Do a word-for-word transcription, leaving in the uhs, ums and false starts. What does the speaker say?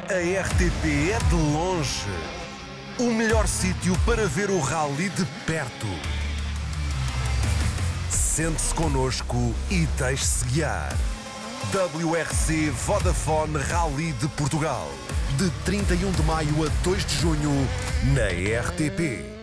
A R T P é de longe o melhor sítio para ver o rally de perto. Sente-se connosco e deixe-se guiar. W R C Vodafone Rally de Portugal, de trinta e um de maio a dois de junho, na R T P.